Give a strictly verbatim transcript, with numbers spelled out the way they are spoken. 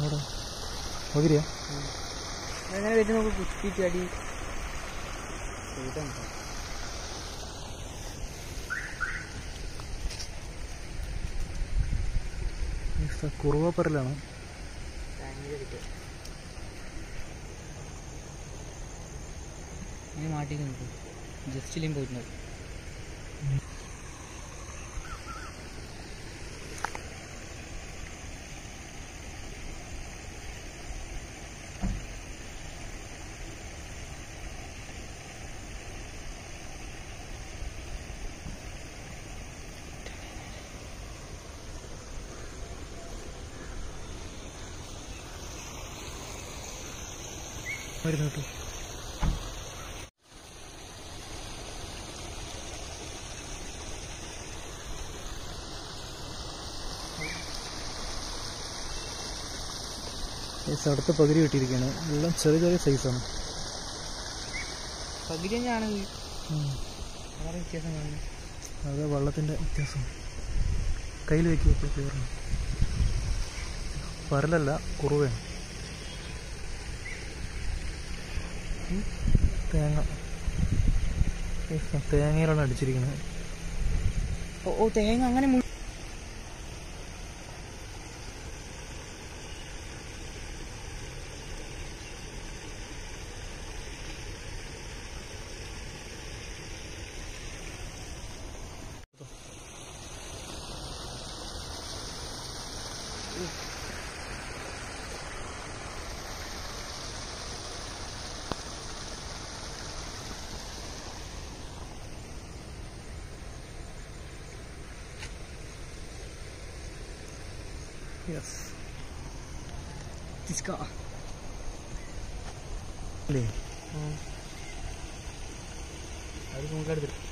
അവിടെ പകുതിയാ അങ്ങനെ വെച്ച് നമുക്ക് കുത്തിയിട്ട് അടി കുറുവപ്പരലാണ്. മാട്ടിക്ക് നോക്കും ജസ്റ്റിലും പോയിട്ടുണ്ട്. വരുന്നു കേട്ടോ. അടുത്ത പകുതി കിട്ടിയിരിക്കുകയാണ്. എല്ലാം ചെറിയ ചെറിയ സൈസാണ്. പകുതി തന്നെയാണ് വ്യത്യാസം കാണുന്നത്. അത് വള്ളത്തിൻ്റെ വ്യത്യാസം. കയ്യിൽ വയ്ക്കുക ക്ലിയറാണ്. പരലല്ല, കുറുവയാണ്. തേങ്ങ തേങ്ങയിലാണ് അടിച്ചിരിക്കുന്നത്. ഓ തേങ്ങ അങ്ങനെ Yes. Tiska. Le. Hmm. Harus mengkadir.